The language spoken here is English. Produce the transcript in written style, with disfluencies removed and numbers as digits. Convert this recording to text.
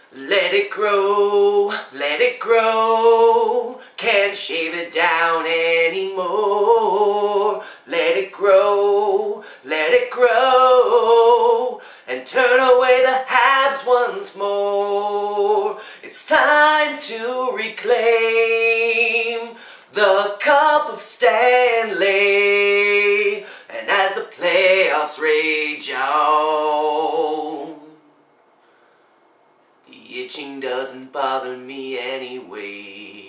Let it grow, let it grow. Can't shave it down anymore. Let it grow, and turn away the Habs once more. It's time to reclaim the Cup of Stanley, and as the playoffs rage on, the itching doesn't bother me anyway.